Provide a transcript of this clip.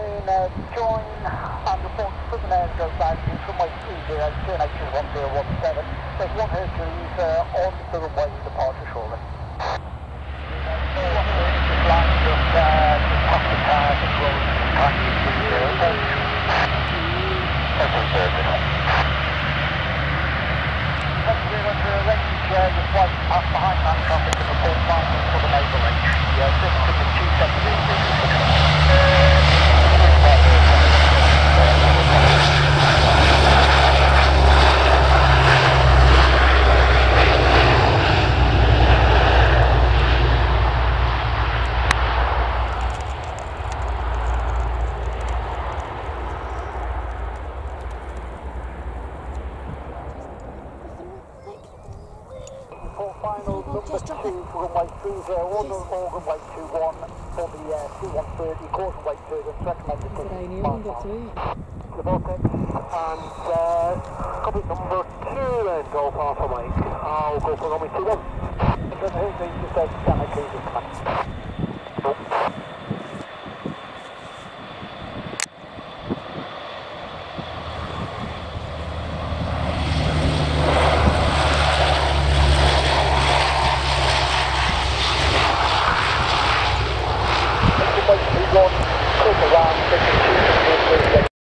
afternoon, join and report to the air goes back to runway 30, turn 1017. There's one Hercules on the runway departure shortly. Just lined up just past the car, just rolling past the okay, perfect. Thank you very much for the range, just flight past behind that traffic and report final for the naval range. Service ticket 273. Final number 2 for runway 30, or runway 21 for the KC-130, course runway 30, recommended to the vortex, and copy number 2 then, Golf Alpha Mike. I'll go for runway 21. Just stand at cruising command. Around 52